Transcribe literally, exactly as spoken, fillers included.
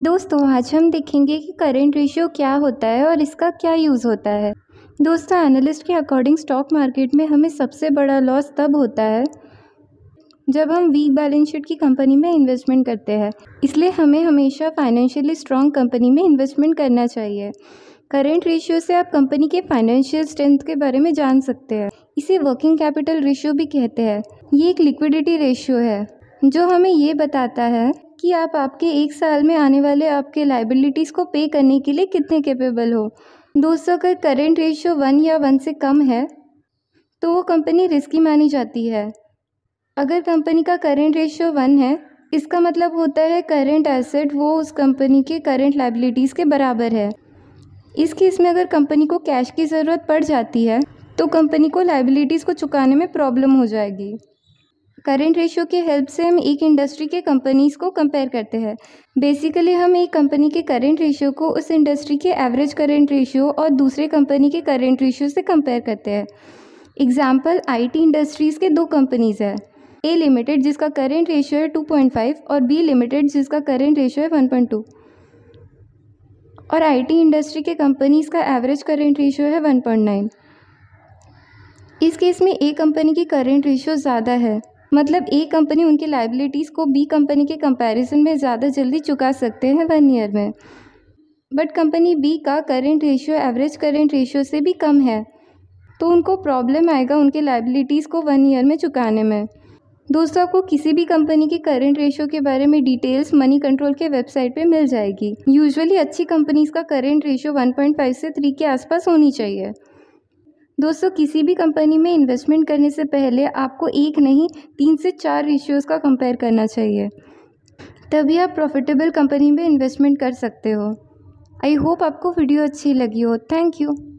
दोस्तों आज हम देखेंगे कि करेंट रेशियो क्या होता है और इसका क्या यूज़ होता है। दोस्तों एनालिस्ट के अकॉर्डिंग स्टॉक मार्केट में हमें सबसे बड़ा लॉस तब होता है जब हम वीक बैलेंस शीट की कंपनी में इन्वेस्टमेंट करते हैं। इसलिए हमें हमेशा फाइनेंशियली स्ट्रॉन्ग कंपनी में इन्वेस्टमेंट करना चाहिए। करेंट रेशियो से आप कंपनी के फाइनेंशियल स्ट्रेंथ के बारे में जान सकते हैं। इसे वर्किंग कैपिटल रेशियो भी कहते हैं। ये एक लिक्विडिटी रेशियो है जो हमें ये बताता है कि आप आपके एक साल में आने वाले आपके लाइबिलिटीज़ को पे करने के लिए कितने कैपेबल हो। दोस्तों अगर करेंट रेशियो वन या वन से कम है तो वो कंपनी रिस्की मानी जाती है। अगर कंपनी का करेंट रेशियो वन है इसका मतलब होता है करेंट एसेट वो उस कंपनी के करेंट लाइबिलिटीज़ के बराबर है। इस केस में अगर कंपनी को कैश की ज़रूरत पड़ जाती है तो कंपनी को लाइबिलिटीज़ को चुकाने में प्रॉब्लम हो जाएगी। करेंट रेशियो के हेल्प से हम एक इंडस्ट्री के कंपनीज़ को कंपेयर करते हैं। बेसिकली हम एक कंपनी के करेंट रेशियो को उस इंडस्ट्री के एवरेज करेंट रेशियो और दूसरे कंपनी के करेंट रेशियो से कंपेयर करते हैं। एग्जाम्पल आईटी इंडस्ट्रीज़ के दो कंपनीज़ है, ए लिमिटेड जिसका करेंट रेशियो है टू पॉइंट फाइव और बी लिमिटेड जिसका करेंट रेशियो है वन पॉइंट टू। और आईटी इंडस्ट्री के कंपनीज़ का एवरेज करेंट रेशियो है वन पॉइंट नाइन। इस केस में ए कंपनी की करेंट रेशियो ज़्यादा है, मतलब ए कंपनी उनकी लाइबिलिटीज़ को बी कंपनी के कंपैरिजन में ज़्यादा जल्दी चुका सकते हैं वन ईयर में। बट कंपनी बी का current ratio average current ratio से भी कम है तो उनको प्रॉब्लम आएगा उनके लाइबिलिटीज़ को वन ईयर में चुकाने में। दोस्तों आपको किसी भी कंपनी के करेंट रेशियो के बारे में डिटेल्स मनी कंट्रोल के वेबसाइट पे मिल जाएगी। यूजुअली अच्छी कंपनीज़ का current ratio one point five से थ्री के आसपास होनी चाहिए। दोस्तों किसी भी कंपनी में इन्वेस्टमेंट करने से पहले आपको एक नहीं तीन से चार रेशियोज़ का कंपेयर करना चाहिए, तभी आप प्रॉफिटेबल कंपनी में इन्वेस्टमेंट कर सकते हो। आई होप आपको वीडियो अच्छी लगी हो। Thank you.